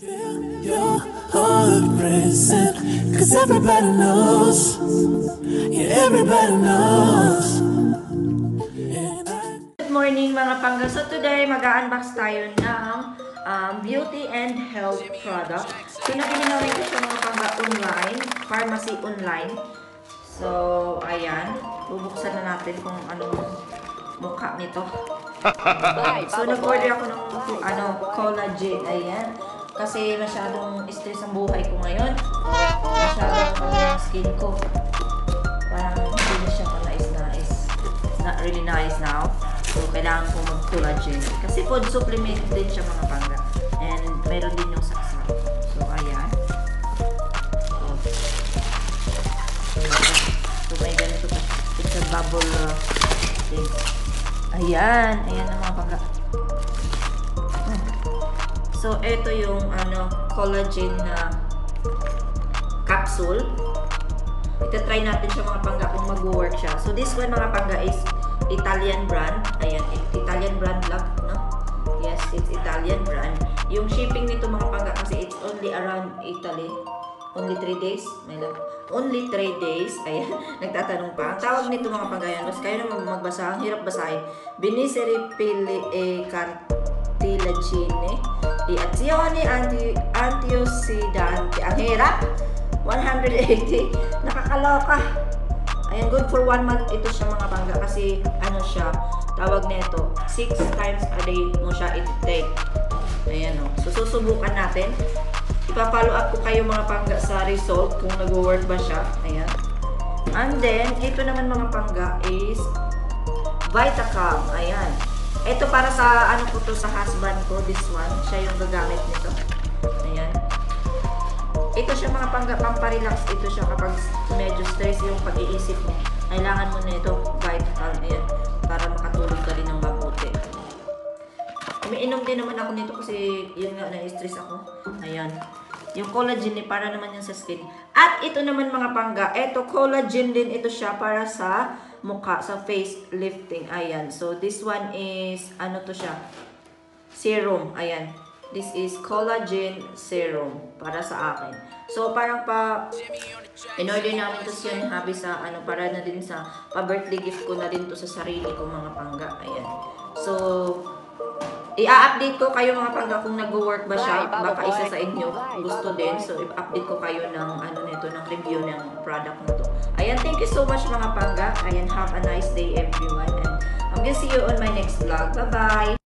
Your heart racing, cause everybody knows, yeah, everybody knows. Good morning mga pangga. So today mag-unbox tayo ng beauty and health product. Pinabili namin ko siya mga pangga online, pharmacy online. So ayan, bubuksan na natin kung anong mukha nito. So nag-order ako ng collagen, ayan. Kasi masyadong stress ang buhay ko ngayon. Masyadong ang skin ko. Parang hindi na siya nice. It's not really nice now. So, kailangan ko mag-collagen. Kasi food supplement din siya mga pangga. And meron din yung saksak. So, ayan. So, may ganito pa. It's a bubble thing. Ayan. Ayan na mga pangga. So, ito yung collagen na capsule. Ita-try natin siya mga pangga kung mag-work siya. So, this one mga pangga is Italian brand. Ayan, Italian brand lang, no? Yes, it's Italian brand. Yung shipping nito mga pangga kasi it's only around Italy. Only 3 days. May lang. Only 3 days. Ayan, nagtatanong pa. Ang tawag nito mga pangga yan. Kasi kayo na magbasa. Ang hirap basahin. Beniceri pili cartilagine di azione antioxidante. Ang hirap. 180. Nakakaloka. Ayan, good for 1 month ito siya mga pangga kasi siya, tawag nito 6 times a day mo siya i-take. Ayan o. So, susubukan natin. Ipa-follow up ko kayo mga pangga sa result kung nag-work ba siya. Ayan. And then, ito naman mga pangga is Vitacam. Ayan. Ito para sa ko to sa husband ko. This one. Siya yung gagamit nito. Ayan. Ito siya mga pangga, pamparelax. Ito siya kapag medyo stress yung pag-iisip mo. Kailangan mo na ito, Vitacam. Ayan. Para makatulog ka rin ng mabuti. Umiinom din naman ako nito kasi yun nga, na-stress ako. Ayan. Yung collagen para naman yung sa skin. At ito naman mga pangga, ito collagen din ito siya para sa mukha, sa face lifting. Ayan. So, this one is, to siya? Serum. Ayan. This is collagen serum para sa akin. So, parang in-order namin to siya ni Habi sa, para na din sa, pa-birthday gift ko na din to sa sarili ko mga pangga. Ayan. So, i-update ko kayo mga pangga kung nag-work ba siya. Baka isa sa inyo gusto din. So, i-update ko kayo ng, nito, ng review ng product na to. Ayan, thank you so much mga pangga. Ayan, have a nice day everyone. And I'm gonna see you on my next vlog. Bye-bye!